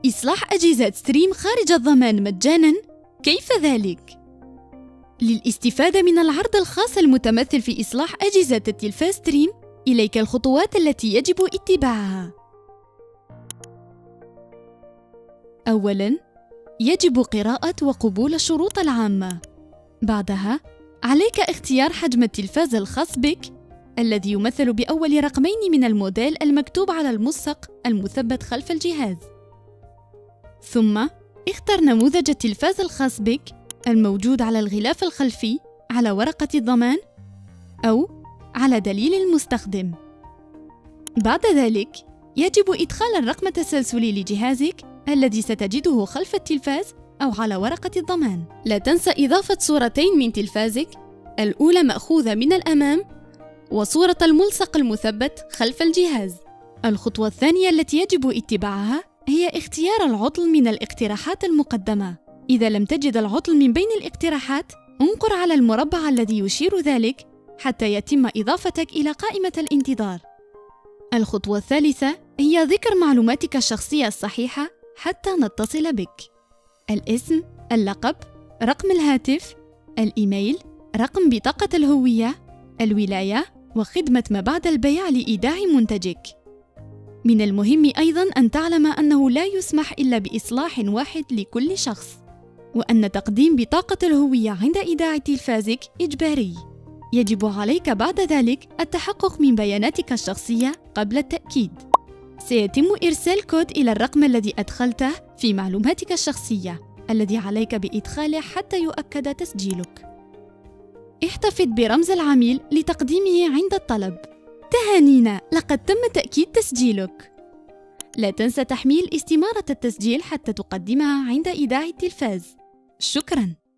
إصلاح أجهزة ستريم خارج الضمان مجاناً؟ كيف ذلك؟ للاستفادة من العرض الخاص المتمثل في إصلاح أجهزة التلفاز ستريم، إليك الخطوات التي يجب اتباعها. أولاً، يجب قراءة وقبول الشروط العامة. بعدها، عليك اختيار حجم التلفاز الخاص بك، الذي يمثل بأول رقمين من الموديل المكتوب على الملصق المثبت خلف الجهاز. ثم، اختر نموذج التلفاز الخاص بك الموجود على الغلاف الخلفي على ورقة الضمان أو على دليل المستخدم. بعد ذلك، يجب إدخال الرقم التسلسلي لجهازك الذي ستجده خلف التلفاز أو على ورقة الضمان. لا تنسى إضافة صورتين من تلفازك، الأولى مأخوذة من الأمام وصورة الملصق المثبت خلف الجهاز. الخطوة الثانية التي يجب اتباعها هي اختيار العطل من الاقتراحات المقدمة. إذا لم تجد العطل من بين الاقتراحات، انقر على المربع الذي يشير ذلك حتى يتم إضافتك إلى قائمة الانتظار. الخطوة الثالثة هي ذكر معلوماتك الشخصية الصحيحة حتى نتصل بك: الاسم، اللقب، رقم الهاتف، الإيميل، رقم بطاقة الهوية، الولاية، وخدمة ما بعد البيع لإيداع منتجك. من المهم أيضاً أن تعلم أنه لا يسمح إلا بإصلاح واحد لكل شخص، وأن تقديم بطاقة الهوية عند إيداع تلفازك إجباري. يجب عليك بعد ذلك التحقق من بياناتك الشخصية قبل التأكيد. سيتم إرسال كود إلى الرقم الذي أدخلته في معلوماتك الشخصية، الذي عليك بإدخاله حتى يؤكد تسجيلك. احتفظ برمز العميل لتقديمه عند الطلب. تهانينا، لقد تم تأكيد تسجيلك. لا تنسى تحميل استمارة التسجيل حتى تقدمها عند إيداع التلفاز. شكراً.